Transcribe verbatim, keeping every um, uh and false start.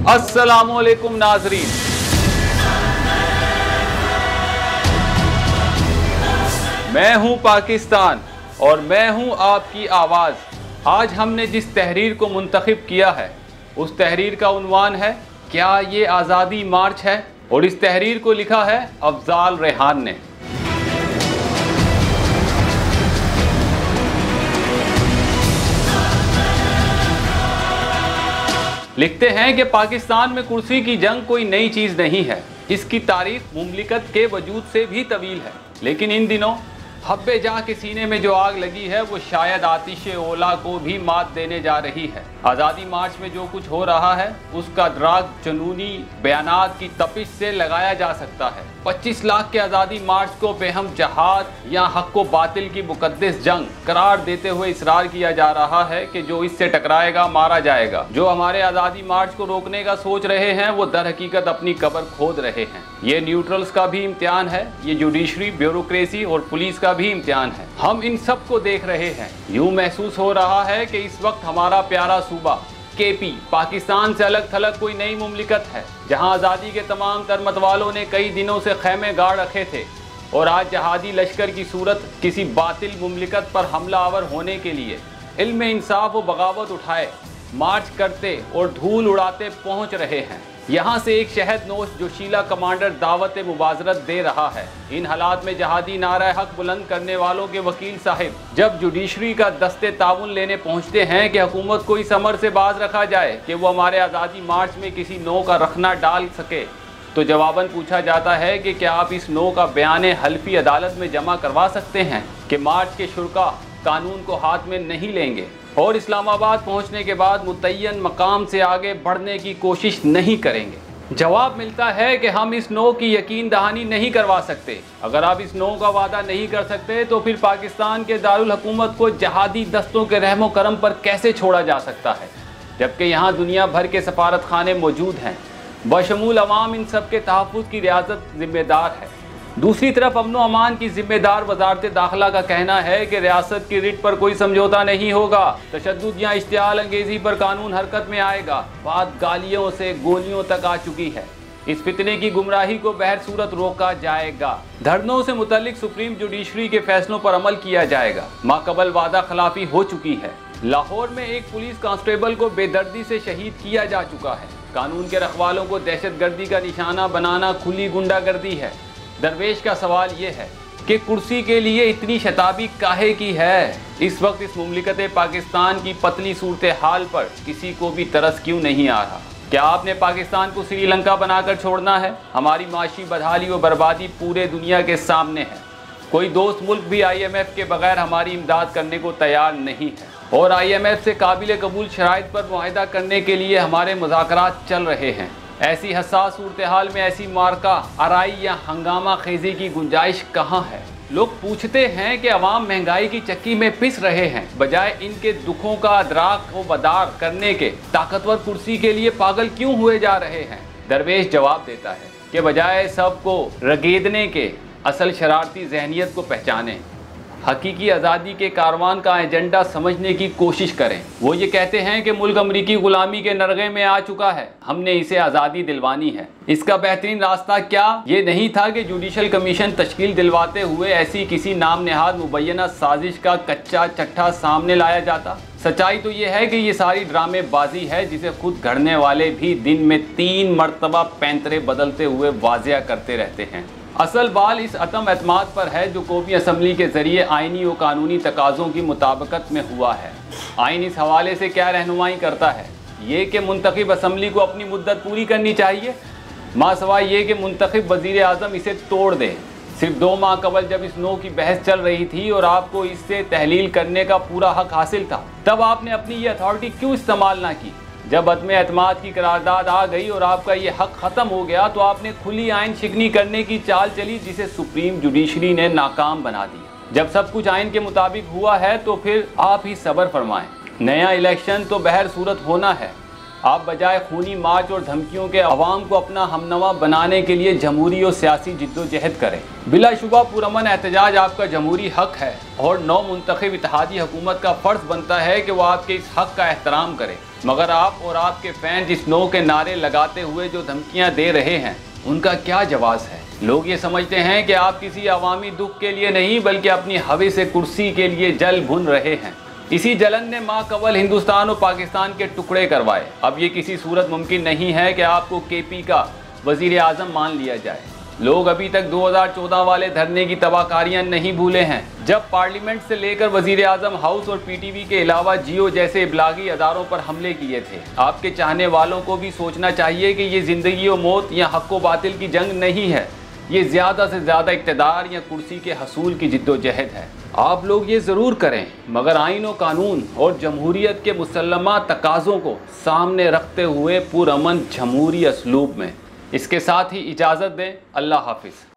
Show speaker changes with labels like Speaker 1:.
Speaker 1: अस्सलामुअलैकुम नाजरीन, मैं हूं पाकिस्तान और मैं हूं आपकी आवाज़। आज हमने जिस तहरीर को मुंतखब किया है उस तहरीर का उन्वान है क्या ये आज़ादी मार्च है, और इस तहरीर को लिखा है अफजाल रेहान ने। लिखते हैं कि पाकिस्तान में कुर्सी की जंग कोई नई चीज़ नहीं है, इसकी तारीख मुमलिकत के वजूद से भी तवील है, लेकिन इन दिनों हब्बे जहाँ के सीने में जो आग लगी है वो शायद आतिश ओला को भी मात देने जा रही है। आज़ादी मार्च में जो कुछ हो रहा है उसका द्राग जुनूनी बयानात की तपिश से लगाया जा सकता है। पच्चीस लाख के आज़ादी मार्च को बेहम जहाद या हक व बातिल की मुकद्दस जंग करार देते हुए इसरार किया जा रहा है कि जो इससे टकराएगा मारा जाएगा। जो हमारे आज़ादी मार्च को रोकने का सोच रहे हैं वो दर हकीकत अपनी कब्र खोद रहे हैं। ये न्यूट्रल्स का भी इम्तिहान है, ये जुडिशरी, ब्यूरोक्रेसी और पुलिस का भी इम्तिहान है। हम इन सब को देख रहे हैं। यूं महसूस हो रहा है कि इस वक्त हमारा प्यारा सूबा केपी पाकिस्तान से अलग थलग कोई नई मुमलिकत है, जहां आज़ादी के तमाम तर मतवालों ने कई दिनों से खैमे गाड़ रखे थे और आज जहादी लश्कर की सूरत किसी बातिल मुमलिकत पर हमला आवर होने के लिए इल्म इंसाफ व बगावत उठाए मार्च करते और धूल उड़ाते पहुंच रहे हैं। यहाँ से एक शहद नोश जोशीला कमांडर दावत मुबाजरत दे रहा है। इन हालात में जहादी नारा हक बुलंद करने वालों के वकील साहिब जब जुडिशरी का दस्ते ताउन लेने पहुँचते हैं कि हुकूमत को इस अमर से बाज रखा जाए कि वो हमारे आज़ादी मार्च में किसी नो का रखना डाल सके, तो जवाबन पूछा जाता है कि क्या आप इस नो का बयान हल्फी अदालत में जमा करवा सकते हैं कि मार्च के शुरा कानून को हाथ में नहीं लेंगे और इस्लामाबाद पहुंचने के बाद मुतय्यन मकाम से आगे बढ़ने की कोशिश नहीं करेंगे। जवाब मिलता है कि हम इस नो की यकीन दहानी नहीं करवा सकते। अगर आप इस नो का वादा नहीं कर सकते तो फिर पाकिस्तान के दारुल हुकूमत को जहादी दस्तों के रहमो करम पर कैसे छोड़ा जा सकता है, जबकि यहाँ दुनिया भर के सफारत खाने मौजूद हैं। बशमूल अवाम इन सब के तहफ़्फ़ुज़ की रियासत जिम्मेदार है। दूसरी तरफ अमन व अमान की जिम्मेदार वजारत दाखिला का कहना है कि रियासत की रिट पर कोई समझौता नहीं होगा, तशद्दुद या इश्तियाल अंगेज़ी पर कानून हरकत में आएगा। बात गालियों से गोलियों तक आ चुकी है। इस फितने की गुमराही को बहर सूरत रोका जाएगा। धरनों से मुतल्लिक सुप्रीम जुडिशरी के फैसलों पर अमल किया जाएगा। माकबल वादा खिलाफी हो चुकी है। लाहौर में एक पुलिस कांस्टेबल को बेदर्दी से शहीद किया जा चुका है। कानून के रखवालों को दहशत गर्दी का निशाना बनाना खुली गुंडागर्दी है। दरवेश का सवाल ये है कि कुर्सी के लिए इतनी शताबी काहे की है। इस वक्त इस मुमलिकत पाकिस्तान की पतली सूरत हाल पर किसी को भी तरस क्यों नहीं आ रहा? क्या आपने पाकिस्तान को श्रीलंका बनाकर छोड़ना है? हमारी माशी बदहाली व बर्बादी पूरे दुनिया के सामने है। कोई दोस्त मुल्क भी आई एम एफ के बगैर हमारी इमदाद करने को तैयार नहीं है और आई एम एफ से काबिल कबूल शराइत पर मुआहिदा करने के लिए हमारे मुज़ाकरात चल रहे हैं। ऐसी हसास सूरत हाल में ऐसी मार्का आराई या हंगामा खेजी की गुंजाइश कहाँ है? लोग पूछते हैं कि अवाम महंगाई की चक्की में पिस रहे हैं, बजाय इनके दुखों का अदराक व बदार करने के ताकतवर कुर्सी के लिए पागल क्यों हुए जा रहे हैं? दरवेश जवाब देता है कि बजाय सबको रगेदने के असल शरारती जहनीत को पहचानें, हकीकी आज़ादी के कारवान का एजेंडा समझने की कोशिश करें। वो ये कहते हैं कि मुल्क अमरीकी गुलामी के नरगे में आ चुका है, हमने इसे आज़ादी दिलवानी है। इसका बेहतरीन रास्ता क्या ये नहीं था कि जुडिशल कमीशन तश्कील दिलवाते हुए ऐसी किसी नाम नहाद मुबैना साजिश का कच्चा चट्ठा सामने लाया जाता? सच्चाई तो ये है कि ये सारी ड्रामेबाजी है जिसे खुद घड़ने वाले भी दिन में तीन मरतबा पैंतरे बदलते हुए वाजिया करते रहते हैं। असल बाल इस अतम एतमाद पर है जो कौमी असम्बली के ज़रिए आइनी व कानूनी तकाज़ों की मुताबिकत में हुआ है। आइन इस हवाले से क्या रहनुमाई करता है? ये कि मुंतखब असम्बली को अपनी मुद्दत पूरी करनी चाहिए, माँ सवाए ये कि मुंतखब वज़ीर आज़म इसे तोड़ दे। सिर्फ दो माह कबल जब इस नो की बहस चल रही थी और आपको इससे तहलील करने का पूरा हक हासिल था, तब आपने अपनी ये अथॉरिटी क्यों इस्तेमाल ना की? जब अदम एतमाद की करारदाद आ गई और आपका ये हक ख़त्म हो गया तो आपने खुली आइन शिकनी करने की चाल चली जिसे सुप्रीम जुडिशरी ने नाकाम बना दिया। जब सब कुछ आइन के मुताबिक हुआ है तो फिर आप ही सब्र फरमाएं। नया इलेक्शन तो बहर सूरत होना है। आप बजाय खूनी मार्च और धमकियों के अवाम को अपना हमनवा बनाने के लिए जमहूरी और सियासी जिद्दोजहद करें। बिलाशुबा पुरअमन एहतजाज आपका जमहूरी हक है और नौ मुंतखब इत्तेहादी हुकूमत का फ़र्ज़ बनता है कि वह आपके इस हक का एहतराम करे। मगर आप और आपके फैन जिस नो के नारे लगाते हुए जो धमकियां दे रहे हैं, उनका क्या जवाब है? लोग ये समझते हैं कि आप किसी अवामी दुख के लिए नहीं बल्कि अपनी हवस कुर्सी के लिए जल भुन रहे हैं। इसी जलन ने माँ कवल हिंदुस्तान और पाकिस्तान के टुकड़े करवाए। अब ये किसी सूरत मुमकिन नहीं है कि आपको केपी का वजीर आजम मान लिया जाए। लोग अभी तक दो हज़ार चौदह वाले धरने की तबाहकारियां नहीं भूले हैं, जब पार्लियामेंट से लेकर वजीर आजम हाउस और पीटीवी के अलावा जियो जैसे इब्लागी अदारों पर हमले किए थे। आपके चाहने वालों को भी सोचना चाहिए कि ये जिंदगी और मौत या हक व बातिल की जंग नहीं है, ये ज़्यादा से ज़्यादा इक़्तिदार या कुर्सी के हसूल की जिद्दोजहद है। आप लोग ये ज़रूर करें, मगर आइन व कानून और जमहूरियत के मुसल्लमा तकाज़ों को सामने रखते हुए पुरअमन जमहूरी असलूब में। इसके साथ ही इजाज़त दें। अल्लाह हाफिज़।